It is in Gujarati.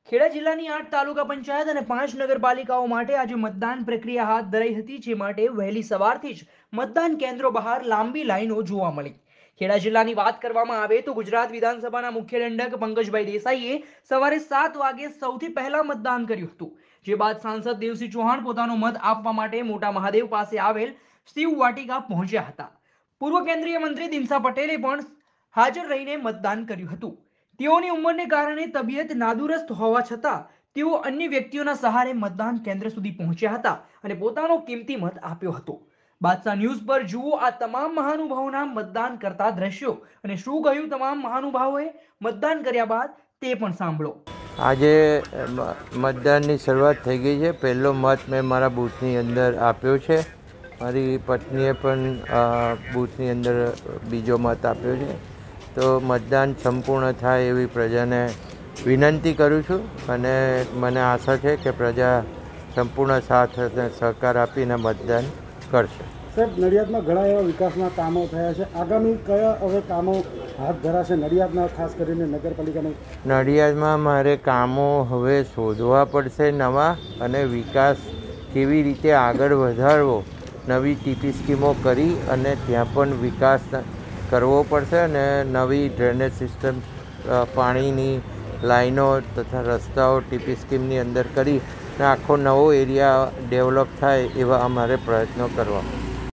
ખેડા જિલ્લાની 8 તાલુકા પંચાયત અને 5 નગરપાલિકાઓ માટે આજે મતદાન પ્રક્રિયા હાથ ધરાઈ હતી, જે માટે વહેલી સવારથી જ મતદાન કેન્દ્રો બહાર લાંબી લાઈનો જોવા મળી। ખેડા જિલ્લાની વાત કરવામાં આવે તો ગુજરાત વિધાનસભાના મુખ્ય દંડક પંકજભાઈ દેસાઈએ સવારે 7 વાગે સૌથી પહેલા મતદાન કર્યું હતું, જે બાદ સાંસદ દેવસિંહ ચૌહાણ પોતાનો મત આપવા માટે મોટા મહાદેવ પાસે આવેલ શિવ વાટિકા પહોંચ્યા હતા। પૂર્વ કેન્દ્રીય મંત્રી દિનસા પટેલે પણ હાજર રહીને મતદાન કર્યું હતું। તેઓની ઉંમરને કારણે તબિયત નાદુરસ્ત હોવા છતાં તેઓ અન્ય વ્યક્તિઓના સહારે મતદાન કેન્દ્ર સુધી પહોંચ્યા હતા અને પોતાનો કિંમતી મત આપ્યો હતો। બાદશાહ ન્યૂઝ પર જુઓ આ તમામ મહાનુભાવોના મતદાન કરતા દ્રશ્યો અને શું કહ્યું તમામ મહાનુભાવોએ મતદાન કર્યા બાદ તે પણ સાંભળો। આજે મતદાનની શરૂઆત થઈ ગઈ છે। પહેલો મત મેં મારા બૂથની અંદર આપ્યો છે। મારી પત્નીએ પણ બૂથની અંદર બીજો મત આપ્યો છે। તો મતદાન સંપૂર્ણ થાય એવી પ્રજાને વિનંતી કરું છું અને મને આશા છે કે પ્રજા સંપૂર્ણ સાથ અને સહકાર આપીને મતદાન કરશે। સાહેબ, નડિયાદમાં ઘણા એવા વિકાસના કામો થયા છે, આગામી કયા હવે કામો હાથ ધરાશે નડિયાદના, ખાસ કરીને નગરપાલિકાના? નડિયાદમાં મારે કામો હવે શોધવા પડશે નવા, અને વિકાસ કેવી રીતે આગળ વધારવો, નવી ટીપી સ્કીમો કરી અને ત્યાં પણ વિકાસ કરવો પડશે અને નવી ડ્રેનેજ સિસ્ટમ, પાણીની લાઈનો તથા રસ્તાઓ ટીપી સ્કીમની અંદર કરી આખો નવો એરિયા ડેવલપ થાય એવા અમારે પ્રયત્નો કરવા।